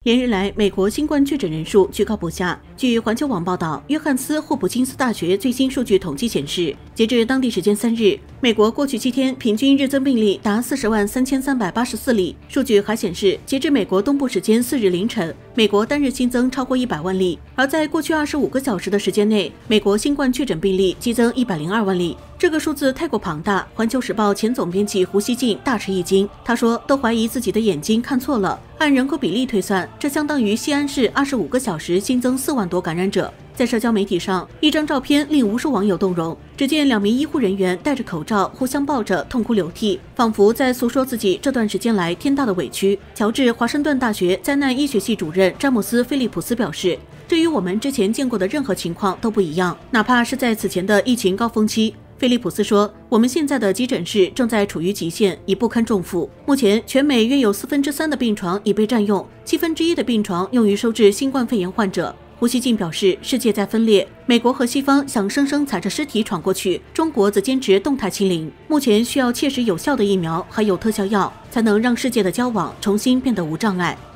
连日来，美国新冠确诊人数居高不下。据环球网报道，约翰斯·霍普金斯大学最新数据统计显示，截至当地时间3日，美国过去7天平均日增病例达40.3384例。数据还显示，截至美国东部时间4日凌晨，美国单日新增超过100万例，而在过去25个小时的时间内，美国新冠确诊病例激增102万例。这个数字太过庞大，环球时报前总编辑胡锡进大吃一惊。他说：“都怀疑自己的眼睛看错了。按人口比例推算，这相当于西安市25个小时新增4万多感染者。”在社交媒体上，一张照片令无数网友动容。只见2名医护人员戴着口罩，互相抱着，痛哭流涕，仿佛在诉说自己这段时间来天大的委屈。乔治华盛顿大学灾难医学系主任詹姆斯·菲利普斯表示：“这与我们之前见过的任何情况都不一样，哪怕是在此前的疫情高峰期。”菲利普斯说：“我们现在的急诊室正在处于极限，已不堪重负。目前，全美约有3/4的病床已被占用，1/7的病床用于收治新冠肺炎患者。”胡锡进表示，世界在分裂，美国和西方想生生踩着尸体闯过去，中国则坚持动态清零。目前需要切实有效的疫苗还有特效药，才能让世界的交往重新变得无障碍。